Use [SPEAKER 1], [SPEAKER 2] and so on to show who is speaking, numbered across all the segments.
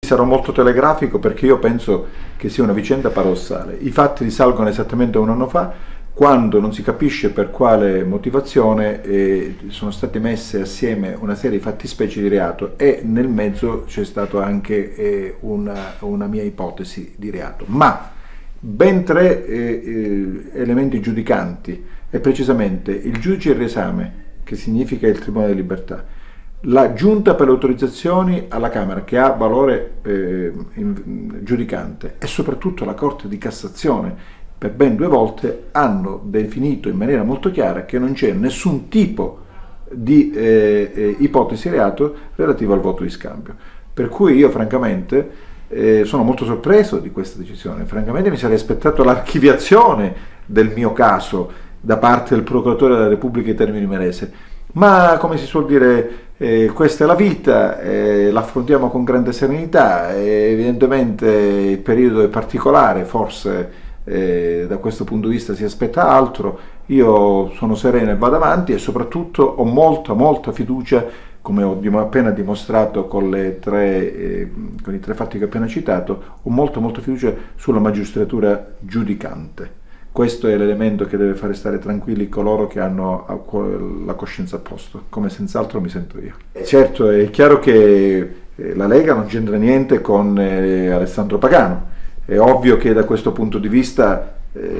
[SPEAKER 1] Sarò molto telegrafico perché io penso che sia una vicenda paradossale. I fatti risalgono esattamente un anno fa, quando non si capisce per quale motivazione sono state messe assieme una serie di fattispecie di reato e nel mezzo c'è stata anche una mia ipotesi di reato. Ma ben tre elementi giudicanti, e precisamente il giudice del riesame, che significa il Tribunale della Libertà, la Giunta per le autorizzazioni alla Camera, che ha valore giudicante, e soprattutto la Corte di Cassazione, per ben 2 volte hanno definito in maniera molto chiara che non c'è nessun tipo di ipotesi reato relativo al voto di scambio. Per cui io francamente sono molto sorpreso di questa decisione. Francamente mi sarei aspettato l'archiviazione del mio caso da parte del procuratore della Repubblica di Termini Imerese, ma come si suol dire, questa è la vita, l'affrontiamo con grande serenità, evidentemente il periodo è particolare, forse da questo punto di vista si aspetta altro. Io sono sereno e vado avanti e soprattutto ho molta fiducia, come ho appena dimostrato con i 3 fatti che ho appena citato, ho molta fiducia sulla magistratura giudicante. Questo è l'elemento che deve fare stare tranquilli coloro che hanno la coscienza a posto, come senz'altro mi sento io. Certo, è chiaro che la Lega non c'entra niente con Alessandro Pagano. È ovvio che da questo punto di vista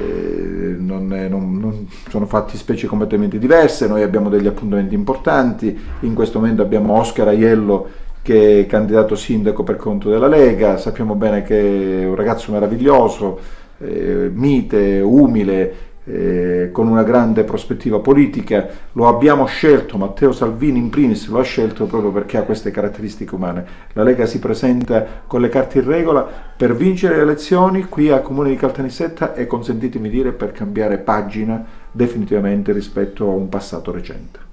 [SPEAKER 1] non sono fattispecie completamente diverse, noi abbiamo degli appuntamenti importanti, in questo momento abbiamo Oscar Aiello che è candidato sindaco per conto della Lega, sappiamo bene che è un ragazzo meraviglioso, mite, umile, con una grande prospettiva politica. Lo abbiamo scelto, Matteo Salvini in primis lo ha scelto proprio perché ha queste caratteristiche umane. La Lega si presenta con le carte in regola per vincere le elezioni qui a Comune di Caltanissetta e, consentitemi dire, per cambiare pagina definitivamente rispetto a un passato recente.